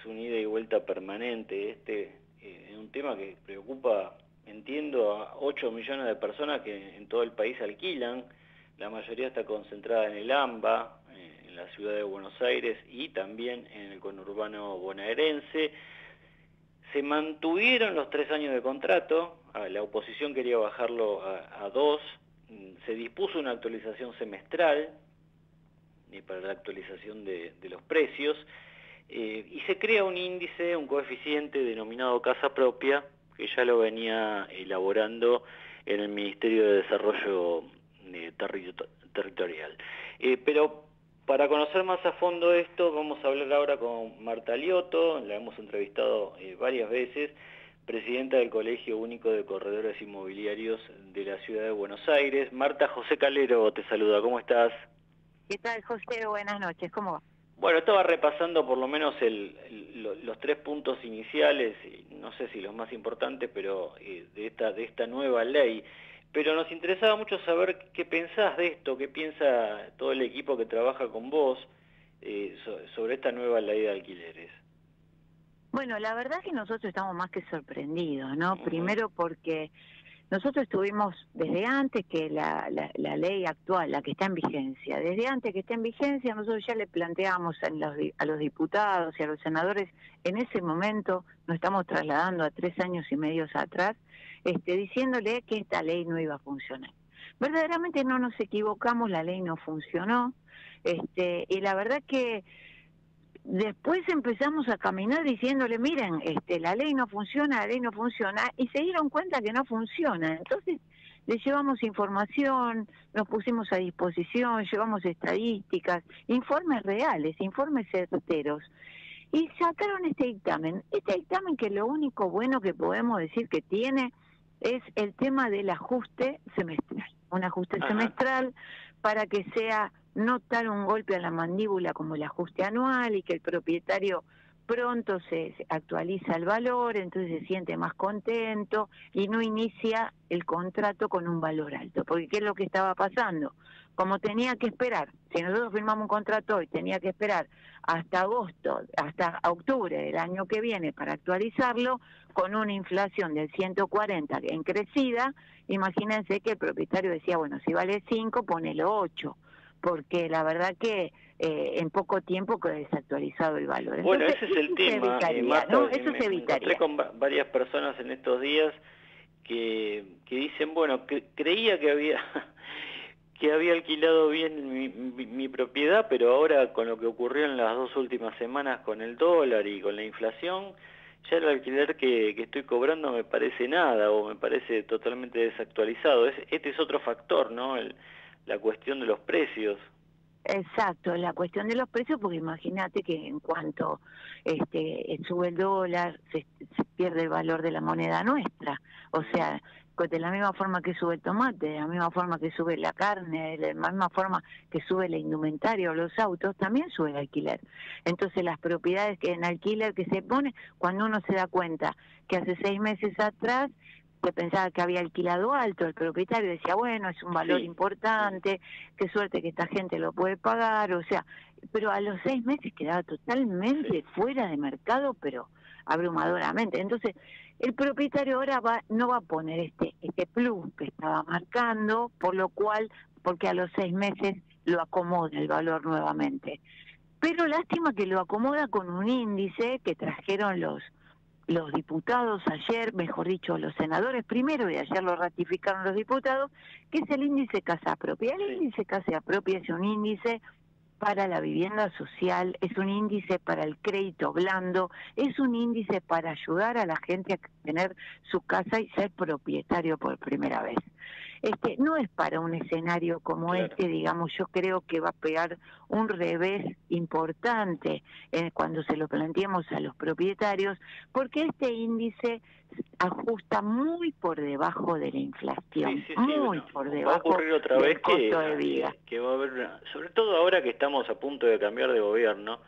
un ida y vuelta permanente, en un tema que preocupa, entiendo, a 8 millones de personas que en todo el país alquilan. La mayoría está concentrada en el AMBA, en la ciudad de Buenos Aires y también en el conurbano bonaerense. Se mantuvieron los 3 años de contrato, la oposición quería bajarlo a 2, se dispuso una actualización semestral para la actualización de los precios, y se crea un índice, un coeficiente denominado casa propia, que ya lo venía elaborando en el Ministerio de Desarrollo Territorial. Pero para conocer más a fondo esto, vamos a hablar ahora con Marta Lioto, la hemos entrevistado varias veces, presidenta del Colegio Único de Corredores Inmobiliarios de la Ciudad de Buenos Aires. Marta, José Calero te saluda, ¿cómo estás? ¿Qué tal, José? Buenas noches, ¿cómo va? Bueno, estaba repasando por lo menos los 3 puntos iniciales, no sé si los más importantes, pero de esta nueva ley. Pero nos interesaba mucho saber qué pensás de esto, qué piensa todo el equipo que trabaja con vos sobre esta nueva ley de alquileres. Bueno, la verdad es que nosotros estamos más que sorprendidos, ¿no? Primero porque nosotros estuvimos desde antes que la ley actual, la que está en vigencia, desde antes que está en vigencia, nosotros ya le planteamos a los diputados y a los senadores, en ese momento nos estamos trasladando a 3 años y medio atrás, diciéndole que esta ley no iba a funcionar. Verdaderamente no nos equivocamos, la ley no funcionó, y la verdad que después empezamos a caminar diciéndole, miren, la ley no funciona, y se dieron cuenta que no funciona. Entonces, le llevamos información, nos pusimos a disposición, llevamos estadísticas, informes reales, informes certeros, y sacaron este dictamen que lo único bueno que podemos decir que tiene es el tema del ajuste semestral, un ajuste semestral para que sea no tal un golpe a la mandíbula como el ajuste anual y que el propietario pronto se actualiza el valor, entonces se siente más contento y no inicia el contrato con un valor alto. Porque ¿qué es lo que estaba pasando? Como tenía que esperar, si nosotros firmamos un contrato hoy, tenía que esperar hasta agosto, hasta octubre del año que viene para actualizarlo, con una inflación del 140 en crecida, imagínense que el propietario decía, bueno, si vale 5, ponelo 8, porque la verdad que en poco tiempo quedó desactualizado el valor. Bueno, entonces, ese es el tema, Marta, ¿no? Eso se me encontré evitaría. con varias personas en estos días que dicen, bueno, creía que había que había alquilado bien mi propiedad, pero ahora con lo que ocurrió en las 2 últimas semanas con el dólar y con la inflación, ya el alquiler que estoy cobrando me parece nada o me parece totalmente desactualizado. Este es otro factor, ¿no? La cuestión de los precios. Exacto, la cuestión de los precios, porque imagínate que en cuanto sube el dólar, se pierde el valor de la moneda nuestra. O sea, de la misma forma que sube el tomate, de la misma forma que sube la carne, de la misma forma que sube la indumentaria o los autos, también sube el alquiler. Entonces las propiedades que en alquiler que se pone, cuando uno se da cuenta que hace 6 meses atrás se pensaba que había alquilado alto, el propietario decía, bueno, es un valor importante, qué suerte que esta gente lo puede pagar, o sea, pero a los 6 meses quedaba totalmente fuera de mercado, pero abrumadoramente. Entonces, el propietario ahora no va a poner este plus que estaba marcando, por lo cual, porque a los 6 meses lo acomoda el valor nuevamente. Pero lástima que lo acomoda con un índice que trajeron los diputados ayer, mejor dicho, los senadores primero, y ayer lo ratificaron los diputados, que es el índice Casa Propia. El índice Casa Propia es un índice para la vivienda social, es un índice para el crédito blando, es un índice para ayudar a la gente a tener su casa y ser propietario por primera vez. No es para un escenario como digamos, yo creo que va a pegar un revés importante cuando se lo planteemos a los propietarios, porque este índice ajusta muy por debajo de la inflación, muy por debajo. Va a ocurrir otra vez costo de vida. Que va a haber, sobre todo ahora que estamos a punto de cambiar de gobierno,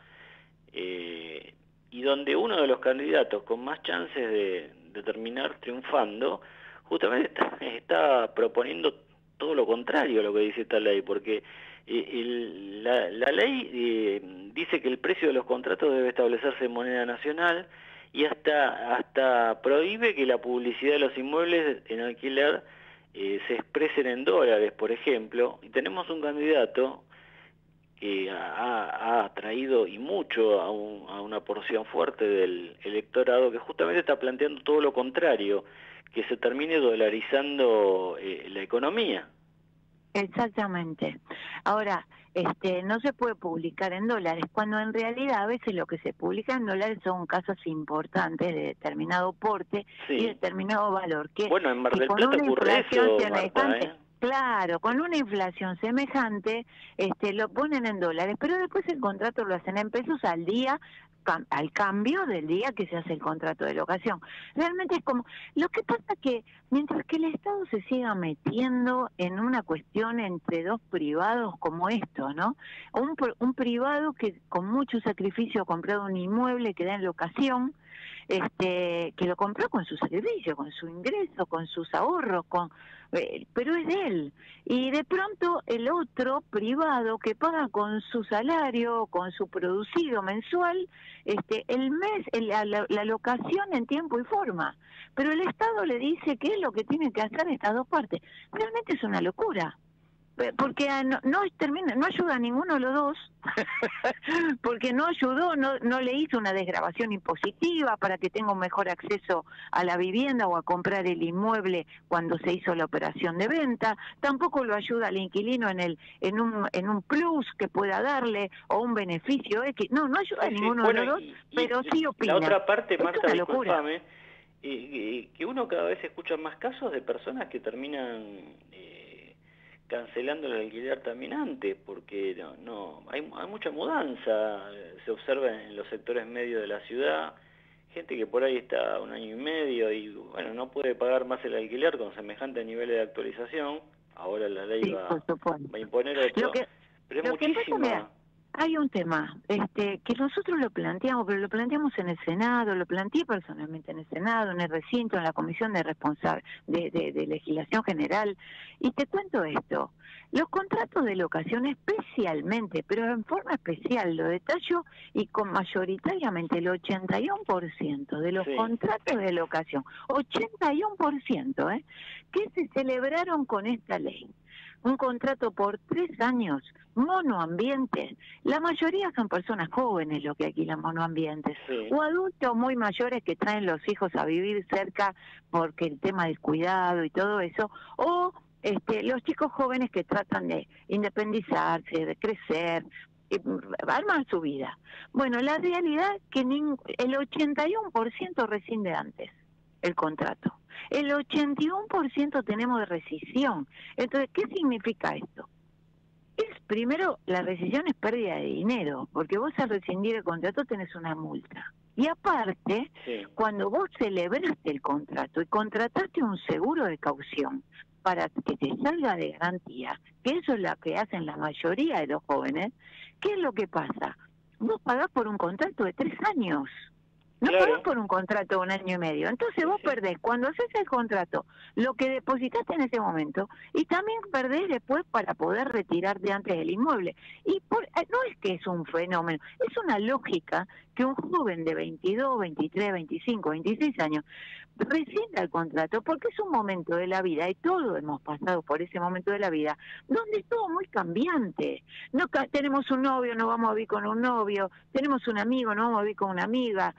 y donde uno de los candidatos con más chances de terminar triunfando, justamente está proponiendo todo lo contrario a lo que dice esta ley, porque La ley dice que el precio de los contratos debe establecerse en moneda nacional y hasta prohíbe que la publicidad de los inmuebles en alquiler se expresen en dólares, por ejemplo, y tenemos un candidato que ha atraído y mucho a una porción fuerte del electorado que justamente está planteando todo lo contrario, que se termine dolarizando la economía. Exactamente. Ahora, no se puede publicar en dólares, cuando en realidad a veces lo que se publica en dólares son casos importantes de determinado porte y determinado valor. Bueno, en Mar del con Plata una ocurre inflación eso, semejante, Marta, claro, con una inflación semejante, lo ponen en dólares, pero después el contrato lo hacen en pesos al día, al cambio del día que se hace el contrato de locación. Realmente es como, lo que pasa que mientras que el Estado se siga metiendo en una cuestión entre dos privados como esto, ¿no? Un privado que con mucho sacrificio ha comprado un inmueble que da en locación, que lo compró con su sacrificio, con su ingreso, con sus ahorros, pero es de él. Y de pronto el otro privado que paga con su salario, con su producido mensual, el mes, la locación en tiempo y forma. Pero el Estado le dice qué es lo que tienen que hacer estas dos partes. Realmente es una locura. Porque no ayuda a ninguno de los dos, porque no ayudó, no le hizo una desgravación impositiva para que tenga un mejor acceso a la vivienda o a comprar el inmueble cuando se hizo la operación de venta, tampoco lo ayuda al inquilino en un plus que pueda darle o un beneficio X, no ayuda a ninguno de los dos, pero sí opina. La otra parte, es Marta, una locura. disculpame, que uno cada vez escucha más casos de personas que terminan cancelando el alquiler también antes, porque hay mucha mudanza, se observa en los sectores medios de la ciudad, gente que por ahí está 1 año y medio y bueno, no puede pagar más el alquiler con semejante niveles de actualización. Ahora la ley va a imponer otro, pero es muchísima. Hay un tema que nosotros lo planteamos, pero lo planteamos en el Senado, lo planteé personalmente en el Senado, en el recinto, en la Comisión de Legislación General, y te cuento esto. Los contratos de locación especialmente, pero en forma especial, lo detallo, y con mayoritariamente el 81% de los contratos de locación, 81%, que se celebraron con esta ley. Un contrato por 3 años, monoambientes. La mayoría son personas jóvenes los que alquilan monoambientes, o adultos muy mayores que traen los hijos a vivir cerca porque el tema del cuidado y todo eso, o los chicos jóvenes que tratan de independizarse, de crecer, arman su vida. Bueno, la realidad es que el 81% rescinde antes el contrato. El 81% tenemos de rescisión. Entonces, ¿qué significa esto? Primero, la rescisión es pérdida de dinero, porque vos al rescindir el contrato tenés una multa. Y aparte, cuando vos celebraste el contrato y contrataste un seguro de caución para que te salga de garantía, que eso es lo que hacen la mayoría de los jóvenes, ¿qué es lo que pasa? Vos pagás por un contrato de 3 años. No pagás por un contrato de 1 año y medio. Entonces vos perdés, cuando haces el contrato, lo que depositaste en ese momento, y también perdés después para poder retirarte antes del inmueble. Y no es que es un fenómeno, es una lógica que un joven de 22, 23, 25, 26 años rescinda el contrato, porque es un momento de la vida, y todos hemos pasado por ese momento de la vida, donde es todo muy cambiante. No tenemos un novio, no vamos a vivir con un novio, tenemos un amigo, no vamos a vivir con una amiga,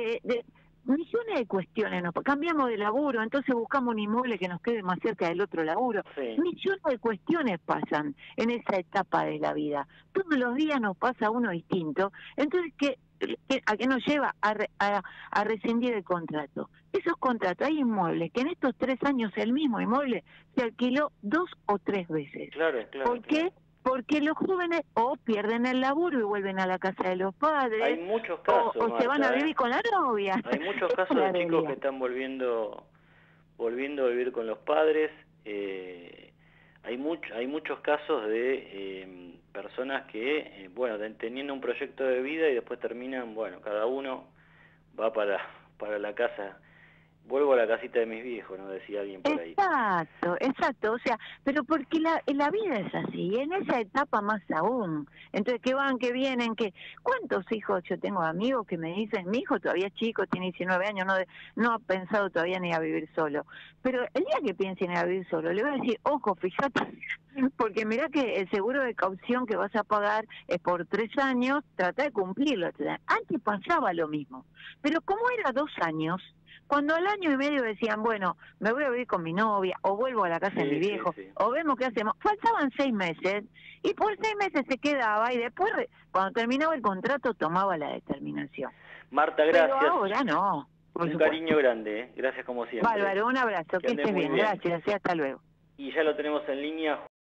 millones de cuestiones, cambiamos de laburo, entonces buscamos un inmueble que nos quede más cerca del otro laburo. Millones de cuestiones pasan en esa etapa de la vida. Todos los días nos pasa uno distinto. Entonces, ¿a qué nos lleva? A rescindir el contrato. Esos contratos, hay inmuebles que en estos 3 años el mismo inmueble se alquiló 2 o 3 veces. ¿Por qué? Porque los jóvenes o pierden el laburo y vuelven a la casa de los padres. Hay muchos casos, o se van a vivir con la novia. Hay muchos casos de chicos que están volviendo a vivir con los padres. Hay muchos casos de personas que, teniendo un proyecto de vida y después terminan, cada uno va para la casa Vuelvo a la casita de mis viejos, ¿no? Decía alguien por ahí. Exacto, exacto, o sea, pero porque la vida es así, y en esa etapa más aún. Entonces, que van, que vienen, que... ¿Cuántos hijos? Yo tengo amigos que me dicen, mi hijo todavía es chico, tiene 19 años, no ha pensado todavía ni a vivir solo. Pero el día que piense en ir a vivir solo, le voy a decir, ojo, fíjate, porque mirá que el seguro de caución que vas a pagar es por 3 años, trata de cumplirlo. Antes pasaba lo mismo, pero como era 2 años, cuando al año y medio decían, bueno, me voy a vivir con mi novia, o vuelvo a la casa de mi viejo, Sí. o vemos qué hacemos, faltaban 6 meses, y por 6 meses se quedaba, y después, cuando terminaba el contrato, tomaba la determinación. Marta, Pero gracias. ahora no, por Un supuesto. cariño grande, ¿eh? Gracias como siempre. Bárbaro, un abrazo, que estés bien, gracias, y hasta luego. Y ya lo tenemos en línea.